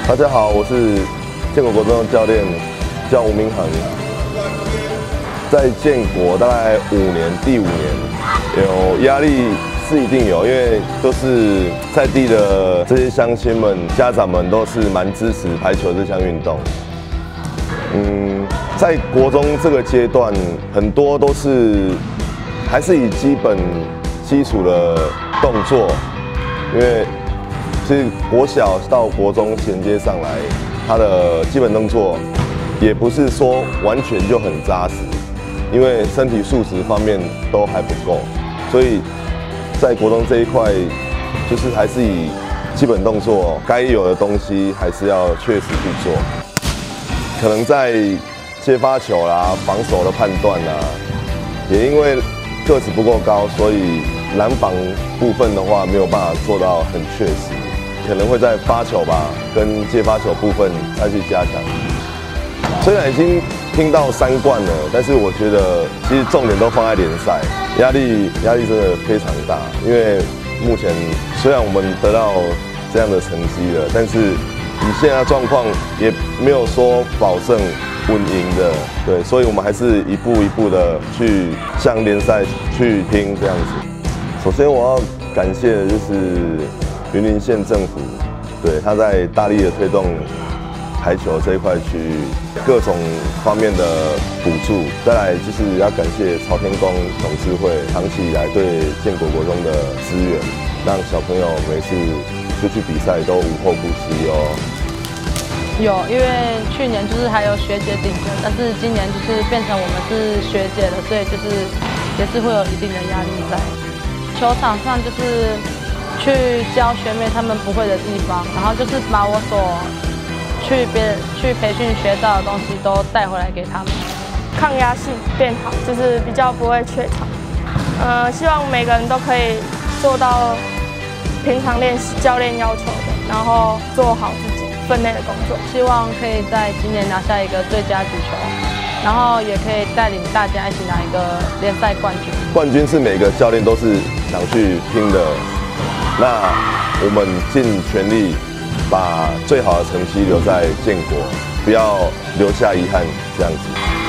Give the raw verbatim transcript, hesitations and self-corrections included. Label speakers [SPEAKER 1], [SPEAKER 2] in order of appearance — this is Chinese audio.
[SPEAKER 1] 大家好，我是建国国中的教练，叫吴明恒。在建国大概五年，第五年有压力是一定有，因为都是在地的这些乡亲们、家长们都是蛮支持排球这项运动。嗯，在国中这个阶段，很多都是还是以基本基础的动作，因为是国小到国中衔接上来，它的基本动作也不是说完全就很扎实，因为身体素质方面都还不够，所以在国中这一块，就是还是以基本动作该有的东西还是要确实去做。可能在接发球啦、防守的判断啦，也因为个子不够高，所以拦防部分的话没有办法做到很确实。可能会在发球吧，跟接发球部分再去加强。虽然已经拼到三冠了，但是我觉得其实重点都放在联赛，压力压力真的非常大。因为目前虽然我们得到这样的成绩了，但是以现在的状况也没有说保证稳赢的，对，所以我们还是一步一步的去向联赛去拼这样子。首先我要感谢的就是云林县政府，对，他在大力的推动排球这一块区各种方面的补助。再来就是要感谢朝天宫董事会长期以来对建国国中的支援，让小朋友每次出去比赛都无后顾之忧。
[SPEAKER 2] 有，因为去年就是还有学姐顶着，但是今年就是变成我们是学姐了，所以就是也是会有一定的压力在。球场上就是去教学妹他们不会的地方，然后就是把我所去别人去培训学到的东西都带回来给他们。
[SPEAKER 3] 抗压性变好，就是比较不会怯场。呃，希望每个人都可以做到平常练习教练要求的，然后做好自己分内的工作。
[SPEAKER 2] 希望可以在今年拿下一个最佳举球，然后也可以带领大家一起拿一个联赛冠军。
[SPEAKER 1] 冠军是每个教练都是想去拼的。那我们尽全力把最好的成绩留在建国，不要留下遗憾，这样子。